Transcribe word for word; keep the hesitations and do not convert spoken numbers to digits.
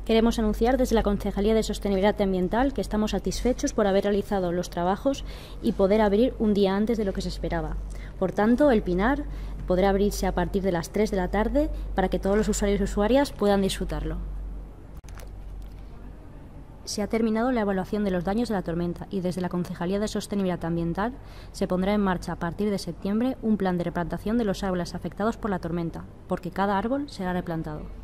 Queremos anunciar desde la Concejalía de Sostenibilidad Ambiental que estamos satisfechos por haber realizado los trabajos y poder abrir un día antes de lo que se esperaba. Por tanto, el Pinar podrá abrirse a partir de las tres de la tarde para que todos los usuarios y usuarias puedan disfrutarlo. Se ha terminado la evaluación de los daños de la tormenta y desde la Concejalía de Sostenibilidad Ambiental se pondrá en marcha a partir de septiembre un plan de replantación de los árboles afectados por la tormenta, porque cada árbol será replantado.